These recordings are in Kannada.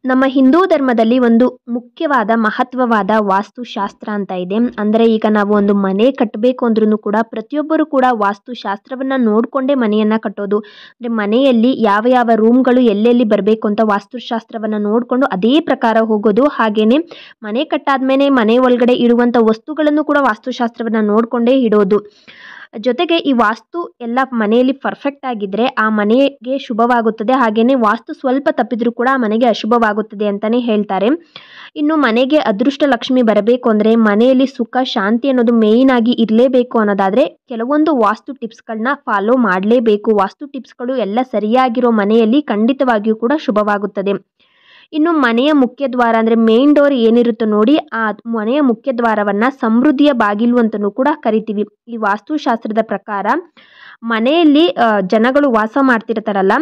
ನಮ್ಮ ಹಿಂದೂ ಧರ್ಮದಲ್ಲಿ ಒಂದು ಮುಖ್ಯವಾದ ಮಹತ್ವವಾದ ವಾಸ್ತುಶಾಸ್ತ್ರ ಅಂತ ಇದೆ. ಅಂದರೆ ಈಗ ನಾವು ಒಂದು ಮನೆ ಕಟ್ಟಬೇಕು ಅಂದ್ರೂ ಕೂಡ ಪ್ರತಿಯೊಬ್ಬರು ಕೂಡ ವಾಸ್ತುಶಾಸ್ತ್ರವನ್ನು ನೋಡಿಕೊಂಡೇ ಮನೆಯನ್ನು ಕಟ್ಟೋದು. ಅಂದರೆ ಮನೆಯಲ್ಲಿ ಯಾವ ಯಾವ ರೂಮ್ಗಳು ಎಲ್ಲೆಲ್ಲಿ ಬರಬೇಕು ಅಂತ ವಾಸ್ತುಶಾಸ್ತ್ರವನ್ನು ನೋಡಿಕೊಂಡು ಅದೇ ಪ್ರಕಾರ ಹೋಗೋದು. ಹಾಗೆಯೇ ಮನೆ ಕಟ್ಟಾದ್ಮೇಲೆ ಮನೆ ಒಳಗಡೆ ಇರುವಂಥ ವಸ್ತುಗಳನ್ನು ಕೂಡ ವಾಸ್ತುಶಾಸ್ತ್ರವನ್ನು ನೋಡಿಕೊಂಡೇ ಇಡೋದು. ಜೊತೆಗೆ ಈ ವಾಸ್ತು ಎಲ್ಲ ಮನೆಯಲ್ಲಿ ಪರ್ಫೆಕ್ಟ್ ಆಗಿದ್ದರೆ ಆ ಮನೆಗೆ ಶುಭವಾಗುತ್ತದೆ. ಹಾಗೆಯೇ ವಾಸ್ತು ಸ್ವಲ್ಪ ತಪ್ಪಿದ್ರೂ ಕೂಡ ಆ ಮನೆಗೆ ಅಶುಭವಾಗುತ್ತದೆ ಅಂತಲೇ ಹೇಳ್ತಾರೆ. ಇನ್ನು ಮನೆಗೆ ಅದೃಷ್ಟ ಲಕ್ಷ್ಮಿ ಬರಬೇಕು ಅಂದರೆ ಮನೆಯಲ್ಲಿ ಸುಖ ಶಾಂತಿ ಅನ್ನೋದು ಮೇಯ್ನ್ ಆಗಿ ಇರಲೇಬೇಕು ಅನ್ನೋದಾದರೆ ಕೆಲವೊಂದು ವಾಸ್ತು ಟಿಪ್ಸ್ಗಳನ್ನ ಫಾಲೋ ಮಾಡಲೇಬೇಕು. ವಾಸ್ತು ಟಿಪ್ಸ್ಗಳು ಎಲ್ಲ ಸರಿಯಾಗಿರೋ ಮನೆಯಲ್ಲಿ ಖಂಡಿತವಾಗಿಯೂ ಕೂಡ ಶುಭವಾಗುತ್ತದೆ. ಇನ್ನು ಮನೆಯ ಮುಖ್ಯ ದ್ವಾರ ಅಂದರೆ ಮೇನ್ ಡೋರ್ ಏನಿರುತ್ತೋ ನೋಡಿ, ಆ ಮನೆಯ ಮುಖ್ಯ ದ್ವಾರವನ್ನು ಸಮೃದ್ಧಿಯ ಬಾಗಿಲು ಅಂತಲೂ ಕೂಡ ಕರಿತೀವಿ. ಈ ವಾಸ್ತುಶಾಸ್ತ್ರದ ಪ್ರಕಾರ ಮನೆಯಲ್ಲಿ ಜನಗಳು ವಾಸ ಮಾಡ್ತಿರ್ತಾರಲ್ಲ,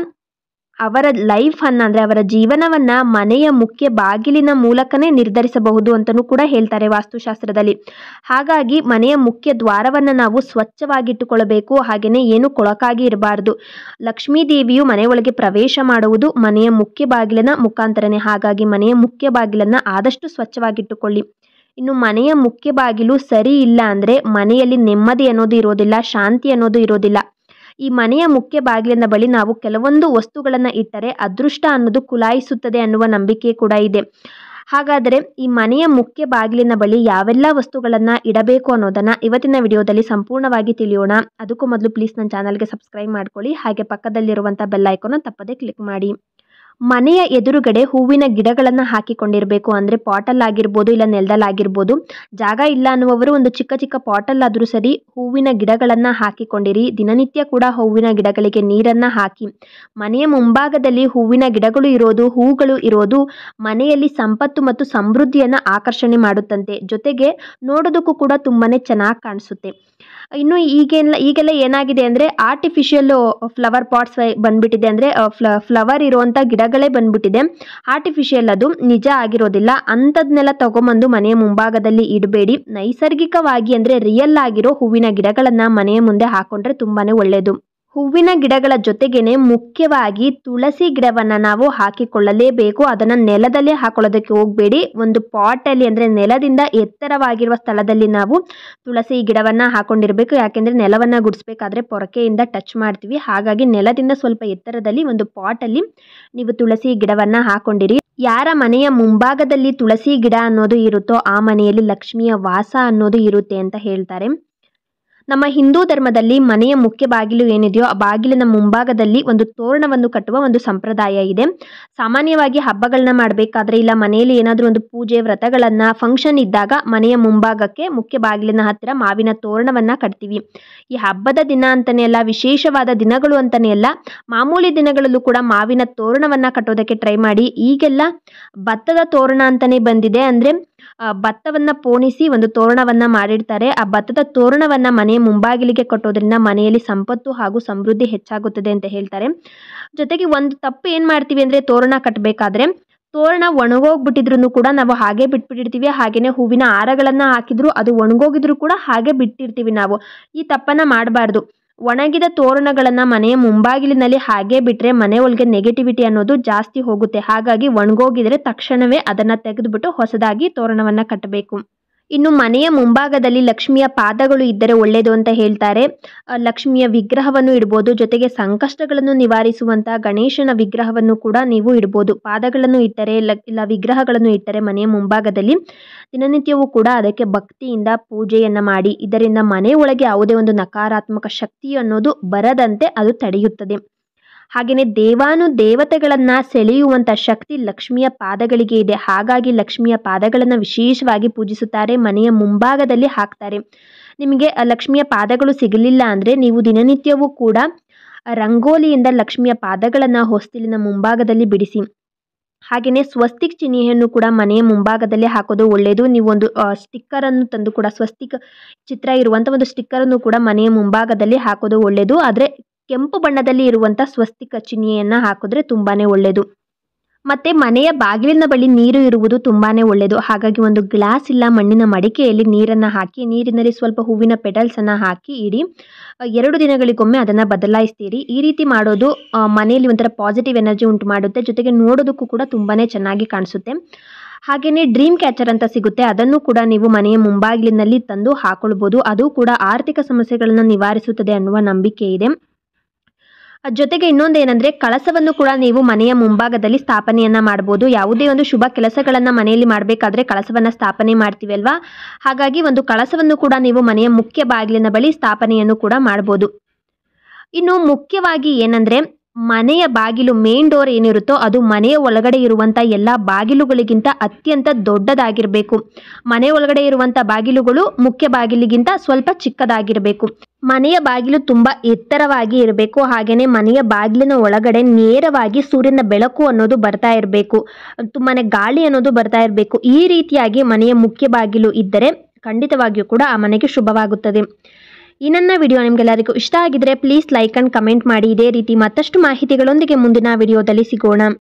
ಅವರ ಲೈಫನ್ನು ಅಂದರೆ ಅವರ ಜೀವನವನ್ನು ಮನೆಯ ಮುಖ್ಯ ಬಾಗಿಲಿನ ಮೂಲಕನೇ ನಿರ್ಧರಿಸಬಹುದು ಅಂತಲೂ ಕೂಡ ಹೇಳ್ತಾರೆ ವಾಸ್ತುಶಾಸ್ತ್ರದಲ್ಲಿ. ಹಾಗಾಗಿ ಮನೆಯ ಮುಖ್ಯ ದ್ವಾರವನ್ನು ನಾವು ಸ್ವಚ್ಛವಾಗಿಟ್ಟುಕೊಳ್ಳಬೇಕು. ಹಾಗೆಯೇ ಏನು ಕೊಳಕಾಗಿ ಇರಬಾರ್ದು. ಲಕ್ಷ್ಮೀ ದೇವಿಯು ಮನೆ ಒಳಗೆ ಪ್ರವೇಶ ಮಾಡುವುದು ಮನೆಯ ಮುಖ್ಯ ಬಾಗಿಲಿನ ಮುಖಾಂತರನೇ. ಹಾಗಾಗಿ ಮನೆಯ ಮುಖ್ಯ ಬಾಗಿಲನ್ನು ಆದಷ್ಟು ಸ್ವಚ್ಛವಾಗಿಟ್ಟುಕೊಳ್ಳಿ. ಇನ್ನು ಮನೆಯ ಮುಖ್ಯ ಬಾಗಿಲು ಸರಿ ಇಲ್ಲ ಅಂದರೆ ಮನೆಯಲ್ಲಿ ನೆಮ್ಮದಿ ಅನ್ನೋದು ಇರೋದಿಲ್ಲ, ಶಾಂತಿ ಅನ್ನೋದು ಇರೋದಿಲ್ಲ. ಈ ಮನೆಯ ಮುಖ್ಯ ಬಾಗಿಲಿನ ಬಳಿ ನಾವು ಕೆಲವೊಂದು ವಸ್ತುಗಳನ್ನು ಇಟ್ಟರೆ ಅದೃಷ್ಟ ಅನ್ನೋದು ಕುಲಾಯಿಸುತ್ತದೆ ಅನ್ನುವ ನಂಬಿಕೆ ಕೂಡ ಇದೆ. ಹಾಗಾದರೆ ಈ ಮನೆಯ ಮುಖ್ಯ ಬಾಗಿಲಿನ ಬಳಿ ಯಾವೆಲ್ಲ ವಸ್ತುಗಳನ್ನು ಇಡಬೇಕು ಅನ್ನೋದನ್ನು ಇವತ್ತಿನ ವಿಡಿಯೋದಲ್ಲಿ ಸಂಪೂರ್ಣವಾಗಿ ತಿಳಿಯೋಣ. ಅದಕ್ಕೂ ಮೊದಲು ಪ್ಲೀಸ್ ನನ್ನ ಚಾನಲ್ಗೆ ಸಬ್ಸ್ಕ್ರೈಬ್ ಮಾಡ್ಕೊಳ್ಳಿ. ಹಾಗೆ ಪಕ್ಕದಲ್ಲಿರುವಂಥ ಬೆಲ್ ಐಕಾನ್ ತಪ್ಪದೇ ಕ್ಲಿಕ್ ಮಾಡಿ. ಮನೆಯ ಎದುರುಗಡೆ ಹೂವಿನ ಗಿಡಗಳನ್ನು ಹಾಕಿಕೊಂಡಿರಬೇಕು. ಅಂದರೆ ಪಾಟಲ್ಲಾಗಿರ್ಬೋದು, ಇಲ್ಲ ನೆಲದಲ್ಲಾಗಿರ್ಬೋದು. ಜಾಗ ಇಲ್ಲ ಅನ್ನುವವರು ಒಂದು ಚಿಕ್ಕ ಚಿಕ್ಕ ಪಾಟಲ್ಲಾದರೂ ಸರಿ ಹೂವಿನ ಗಿಡಗಳನ್ನು ಹಾಕಿಕೊಂಡಿರಿ. ದಿನನಿತ್ಯ ಕೂಡ ಹೂವಿನ ಗಿಡಗಳಿಗೆ ನೀರನ್ನು ಹಾಕಿ. ಮನೆಯ ಮುಂಭಾಗದಲ್ಲಿ ಹೂವಿನ ಗಿಡಗಳು ಇರೋದು, ಹೂಗಳು ಇರೋದು ಮನೆಯಲ್ಲಿ ಸಂಪತ್ತು ಮತ್ತು ಸಮೃದ್ಧಿಯನ್ನು ಆಕರ್ಷಣೆ ಮಾಡುತ್ತಂತೆ. ಜೊತೆಗೆ ನೋಡೋದಕ್ಕೂ ಕೂಡ ತುಂಬಾ ಚೆನ್ನಾಗಿ ಕಾಣಿಸುತ್ತೆ. ಇನ್ನು ಈಗೆಲ್ಲ ಏನಾಗಿದೆ ಅಂದರೆ ಆರ್ಟಿಫಿಷಿಯಲ್ ಫ್ಲವರ್ ಪಾಟ್ಸ್ ಬಂದ್ಬಿಟ್ಟಿದೆ. ಅಂದರೆ ಫ್ಲವರ್ ಇರುವಂಥ ಗಿಡಗಳೇ ಬಂದ್ಬಿಟ್ಟಿದೆ. ಆರ್ಟಿಫಿಷಿಯಲ್ ಅದು ನಿಜ ಆಗಿರೋದಿಲ್ಲ. ಅಂಥದ್ನೆಲ್ಲ ತಗೊಂಬಂದು ಮನೆಯ ಮುಂಭಾಗದಲ್ಲಿ ಇಡಬೇಡಿ. ನೈಸರ್ಗಿಕವಾಗಿ ಅಂದರೆ ರಿಯಲ್ ಆಗಿರೋ ಹೂವಿನ ಗಿಡಗಳನ್ನು ಮನೆಯ ಮುಂದೆ ಹಾಕೊಂಡ್ರೆ ತುಂಬಾ ಒಳ್ಳೆಯದು. ಹೂವಿನ ಗಿಡಗಳ ಜೊತೆಗೇನೆ ಮುಖ್ಯವಾಗಿ ತುಳಸಿ ಗಿಡವನ್ನು ನಾವು ಹಾಕಿಕೊಳ್ಳಲೇಬೇಕು. ಅದನ್ನು ನೆಲದಲ್ಲೇ ಹಾಕೊಳ್ಳೋದಕ್ಕೆ ಹೋಗಬೇಡಿ. ಒಂದು ಪಾಟಲ್ಲಿ ಅಂದರೆ ನೆಲದಿಂದ ಎತ್ತರವಾಗಿರುವ ಸ್ಥಳದಲ್ಲಿ ನಾವು ತುಳಸಿ ಗಿಡವನ್ನು ಹಾಕೊಂಡಿರಬೇಕು. ಯಾಕೆಂದರೆ ನೆಲವನ್ನು ಗುಡಿಸ್ಬೇಕಾದ್ರೆ ಪೊರಕೆಯಿಂದ ಟಚ್ ಮಾಡ್ತೀವಿ. ಹಾಗಾಗಿ ನೆಲದಿಂದ ಸ್ವಲ್ಪ ಎತ್ತರದಲ್ಲಿ ಒಂದು ಪಾಟಲ್ಲಿ ನೀವು ತುಳಸಿ ಗಿಡವನ್ನು ಹಾಕೊಂಡಿರಿ. ಯಾರ ಮನೆಯ ಮುಂಭಾಗದಲ್ಲಿ ತುಳಸಿ ಗಿಡ ಅನ್ನೋದು ಇರುತ್ತೋ ಆ ಮನೆಯಲ್ಲಿ ಲಕ್ಷ್ಮಿಯ ವಾಸ ಅನ್ನೋದು ಇರುತ್ತೆ ಅಂತ ಹೇಳ್ತಾರೆ. ನಮ್ಮ ಹಿಂದೂ ಧರ್ಮದಲ್ಲಿ ಮನೆಯ ಮುಖ್ಯ ಬಾಗಿಲು ಏನಿದೆಯೋ ಆ ಬಾಗಿಲಿನ ಮುಂಭಾಗದಲ್ಲಿ ಒಂದು ತೋರಣವನ್ನು ಕಟ್ಟುವ ಒಂದು ಸಂಪ್ರದಾಯ ಇದೆ. ಸಾಮಾನ್ಯವಾಗಿ ಹಬ್ಬಗಳನ್ನ ಮಾಡಬೇಕಾದ್ರೆ ಇಲ್ಲ ಮನೆಯಲ್ಲಿ ಏನಾದರೂ ಒಂದು ಪೂಜೆ ವ್ರತಗಳನ್ನು ಫಂಕ್ಷನ್ ಇದ್ದಾಗ ಮನೆಯ ಮುಂಭಾಗಕ್ಕೆ ಮುಖ್ಯ ಬಾಗಿಲಿನ ಹತ್ತಿರ ಮಾವಿನ ತೋರಣವನ್ನು ಕಟ್ತೀವಿ. ಈ ಹಬ್ಬದ ದಿನ ಅಂತಲೇ ಅಲ್ಲ, ವಿಶೇಷವಾದ ದಿನಗಳು ಅಂತಲೇ ಅಲ್ಲ, ಮಾಮೂಲಿ ದಿನಗಳಲ್ಲೂ ಕೂಡ ಮಾವಿನ ತೋರಣವನ್ನು ಕಟ್ಟೋದಕ್ಕೆ ಟ್ರೈ ಮಾಡಿ. ಈಗೆಲ್ಲ ಭತ್ತದ ತೋರಣ ಅಂತಲೇ ಬಂದಿದೆ. ಅಂದರೆ ಭತ್ತವನ್ನು ಪೋಣಿಸಿ ಒಂದು ತೋರಣವನ್ನು ಮಾಡಿರ್ತಾರೆ. ಆ ಭತ್ತದ ತೋರಣವನ್ನು ಮನೆಯ ಮುಂಭಾಗಿಲಿಗೆ ಕಟ್ಟೋದ್ರಿಂದ ಮನೆಯಲ್ಲಿ ಸಂಪತ್ತು ಹಾಗೂ ಸಮೃದ್ಧಿ ಹೆಚ್ಚಾಗುತ್ತದೆ ಅಂತ ಹೇಳ್ತಾರೆ. ಜೊತೆಗೆ ಒಂದು ತಪ್ಪು ಏನು ಮಾಡ್ತೀವಿ ಅಂದರೆ ತೋರಣ ಕಟ್ಟಬೇಕಾದ್ರೆ ತೋರಣ ಒಣಗೋಗ್ಬಿಟ್ಟಿದ್ರು ಕೂಡ ನಾವು ಹಾಗೆ ಬಿಟ್ಬಿಟ್ಟಿರ್ತೀವಿ. ಹಾಗೆಯೇ ಹೂವಿನ ಹಾರಗಳನ್ನು ಹಾಕಿದ್ರು ಅದು ಒಣಗೋಗಿದ್ರು ಕೂಡ ಹಾಗೆ ಬಿಟ್ಟಿರ್ತೀವಿ ನಾವು. ಈ ತಪ್ಪನ್ನು ಮಾಡಬಾರ್ದು. ಒಣಗಿದ ತೋರಣಗಳನ್ನು ಮನೆಯ ಮುಂಭಾಗಿಲಿನಲ್ಲಿ ಹಾಗೆ ಬಿಟ್ಟರೆ ಮನೆ ಒಳಗೆ ನೆಗೆಟಿವಿಟಿ ಅನ್ನೋದು ಜಾಸ್ತಿ ಹೋಗುತ್ತೆ. ಹಾಗಾಗಿ ಒಣಗೋಗಿದ್ರೆ ತಕ್ಷಣವೇ ಅದನ್ನು ತೆಗೆದುಬಿಟ್ಟು ಹೊಸದಾಗಿ ತೋರಣವನ್ನು ಕಟ್ಟಬೇಕು. ಇನ್ನು ಮನೆಯ ಮುಂಭಾಗದಲ್ಲಿ ಲಕ್ಷ್ಮಿಯ ಪಾದಗಳು ಇದ್ದರೆ ಒಳ್ಳೆಯದು ಅಂತ ಹೇಳ್ತಾರೆ. ಲಕ್ಷ್ಮಿಯ ವಿಗ್ರಹವನ್ನು ಇಡ್ಬೋದು. ಜೊತೆಗೆ ಸಂಕಷ್ಟಗಳನ್ನು ನಿವಾರಿಸುವಂಥ ಗಣೇಶನ ವಿಗ್ರಹವನ್ನು ಕೂಡ ನೀವು ಇಡ್ಬೋದು. ಪಾದಗಳನ್ನು ಇಟ್ಟರೆ ಇಲ್ಲ ವಿಗ್ರಹಗಳನ್ನು ಇಟ್ಟರೆ ಮನೆಯ ಮುಂಭಾಗದಲ್ಲಿ ದಿನನಿತ್ಯವೂ ಕೂಡ ಅದಕ್ಕೆ ಭಕ್ತಿಯಿಂದ ಪೂಜೆಯನ್ನು ಮಾಡಿ. ಇದರಿಂದ ಮನೆ ಒಳಗೆ ಯಾವುದೇ ಒಂದು ನಕಾರಾತ್ಮಕ ಶಕ್ತಿ ಅನ್ನೋದು ಬರದಂತೆ ಅದು ತಡೆಯುತ್ತದೆ. ಹಾಗೆಯೇ ದೇವತೆಗಳನ್ನು ಸೆಳೆಯುವಂಥ ಶಕ್ತಿ ಲಕ್ಷ್ಮಿಯ ಪಾದಗಳಿಗೆ ಇದೆ. ಹಾಗಾಗಿ ಲಕ್ಷ್ಮಿಯ ಪಾದಗಳನ್ನು ವಿಶೇಷವಾಗಿ ಪೂಜಿಸುತ್ತಾರೆ, ಮನೆಯ ಮುಂಭಾಗದಲ್ಲಿ ಹಾಕ್ತಾರೆ. ನಿಮಗೆ ಲಕ್ಷ್ಮಿಯ ಪಾದಗಳು ಸಿಗಲಿಲ್ಲ ಅಂದರೆ ನೀವು ದಿನನಿತ್ಯವೂ ಕೂಡ ರಂಗೋಲಿಯಿಂದ ಲಕ್ಷ್ಮಿಯ ಪಾದಗಳನ್ನು ಹೊಸ್ತಿಲಿನ ಮುಂಭಾಗದಲ್ಲಿ ಬಿಡಿಸಿ. ಹಾಗೆಯೇ ಸ್ವಸ್ತಿಕ್ ಚಿಹ್ನೆಯನ್ನು ಕೂಡ ಮನೆಯ ಮುಂಭಾಗದಲ್ಲೇ ಹಾಕೋದು ಒಳ್ಳೆಯದು. ನೀವು ಒಂದು ಸ್ಟಿಕ್ಕರನ್ನು ತಂದು ಕೂಡ ಸ್ವಸ್ತಿಕ್ ಚಿತ್ರ ಇರುವಂಥ ಒಂದು ಸ್ಟಿಕ್ಕರನ್ನು ಕೂಡ ಮನೆಯ ಮುಂಭಾಗದಲ್ಲಿ ಹಾಕೋದು ಒಳ್ಳೆಯದು. ಆದರೆ ಕೆಂಪು ಬಣ್ಣದಲ್ಲಿ ಇರುವಂಥ ಸ್ವಸ್ತಿಕ ಚಿಹ್ನೆಯನ್ನು ಹಾಕಿದ್ರೆ ತುಂಬಾ ಒಳ್ಳೆಯದು. ಮತ್ತು ಮನೆಯ ಬಾಗಿಲಿನ ಬಳಿ ನೀರು ಇರುವುದು ತುಂಬಾ ಒಳ್ಳೆಯದು. ಹಾಗಾಗಿ ಒಂದು ಗ್ಲಾಸ್ ಇಲ್ಲ ಮಣ್ಣಿನ ಮಡಿಕೆಯಲ್ಲಿ ನೀರನ್ನು ಹಾಕಿ, ನೀರಿನಲ್ಲಿ ಸ್ವಲ್ಪ ಹೂವಿನ ಪೆಟಲ್ಸನ್ನು ಹಾಕಿ ಇಡಿ. 2 ದಿನಗಳಿಗೊಮ್ಮೆ ಅದನ್ನು ಬದಲಾಯಿಸ್ತೀರಿ. ಈ ರೀತಿ ಮಾಡೋದು ಮನೆಯಲ್ಲಿ ಒಂಥರ ಪಾಸಿಟಿವ್ ಎನರ್ಜಿ ಉಂಟು ಮಾಡುತ್ತೆ. ಜೊತೆಗೆ ನೋಡೋದಕ್ಕೂ ಕೂಡ ತುಂಬಾ ಚೆನ್ನಾಗಿ ಕಾಣಿಸುತ್ತೆ. ಹಾಗೆಯೇ ಡ್ರೀಮ್ ಕ್ಯಾಚರ್ ಅಂತ ಸಿಗುತ್ತೆ, ಅದನ್ನು ಕೂಡ ನೀವು ಮನೆಯ ಮುಂಬಾಗಿಲಿನಲ್ಲಿ ತಂದು ಹಾಕೊಳ್ಬೋದು. ಅದು ಕೂಡ ಆರ್ಥಿಕ ಸಮಸ್ಯೆಗಳನ್ನು ನಿವಾರಿಸುತ್ತದೆ ಅನ್ನುವ ನಂಬಿಕೆ ಇದೆ. ಜೊತೆಗೆ ಇನ್ನೊಂದೇನೆಂದರೆ ಕಳಸವನ್ನು ಕೂಡ ನೀವು ಮನೆಯ ಮುಂಭಾಗದಲ್ಲಿ ಸ್ಥಾಪನೆಯನ್ನು ಮಾಡ್ಬೋದು. ಯಾವುದೇ ಒಂದು ಶುಭ ಕೆಲಸಗಳನ್ನು ಮನೆಯಲ್ಲಿ ಮಾಡಬೇಕಾದ್ರೆ ಕಳಸವನ್ನು ಸ್ಥಾಪನೆ ಮಾಡ್ತೀವಿ ಅಲ್ವಾ, ಹಾಗಾಗಿ ಒಂದು ಕಳಸವನ್ನು ಕೂಡ ನೀವು ಮನೆಯ ಮುಖ್ಯ ಬಾಗಿಲಿನ ಬಳಿ ಸ್ಥಾಪನೆಯನ್ನು ಕೂಡ ಮಾಡ್ಬೋದು. ಇನ್ನು ಮುಖ್ಯವಾಗಿ ಏನಂದರೆ ಮನೆಯ ಬಾಗಿಲು ಮೇನ್ ಡೋರ್ ಏನಿರುತ್ತೋ ಅದು ಮನೆಯ ಒಳಗಡೆ ಇರುವಂಥ ಎಲ್ಲ ಬಾಗಿಲುಗಳಿಗಿಂತ ಅತ್ಯಂತ ದೊಡ್ಡದಾಗಿರಬೇಕು. ಮನೆ ಒಳಗಡೆ ಇರುವಂಥ ಬಾಗಿಲುಗಳು ಮುಖ್ಯ ಬಾಗಿಲಿಗಿಂತ ಸ್ವಲ್ಪ ಚಿಕ್ಕದಾಗಿರಬೇಕು. ಮನೆಯ ಬಾಗಿಲು ತುಂಬ ಎತ್ತರವಾಗಿ ಇರಬೇಕು. ಹಾಗೆಯೇ ಮನೆಯ ಬಾಗಿಲಿನ ಒಳಗಡೆ ನೇರವಾಗಿ ಸೂರ್ಯನ ಬೆಳಕು ಅನ್ನೋದು ಬರ್ತಾ ಇರಬೇಕು. ತುಂಬಾ ಗಾಳಿ ಅನ್ನೋದು ಬರ್ತಾ ಇರಬೇಕು. ಈ ರೀತಿಯಾಗಿ ಮನೆಯ ಮುಖ್ಯ ಬಾಗಿಲು ಇದ್ದರೆ ಖಂಡಿತವಾಗಿಯೂ ಕೂಡ ಆ ಮನೆಗೆ ಶುಭವಾಗುತ್ತದೆ. ಈ ನನ್ನ ವಿಡಿಯೋ ನಿಮಗೆಲ್ಲರಿಗೂ ಇಷ್ಟ ಆಗಿದ್ರೆ ಪ್ಲೀಸ್ ಲೈಕ್ ಆ್ಯಂಡ್ ಕಮೆಂಟ್ ಮಾಡಿ. ಇದೇ ರೀತಿ ಮತ್ತಷ್ಟು ಮಾಹಿತಿಗಳೊಂದಿಗೆ ಮುಂದಿನ ವಿಡಿಯೋದಲ್ಲಿ ಸಿಗೋಣ.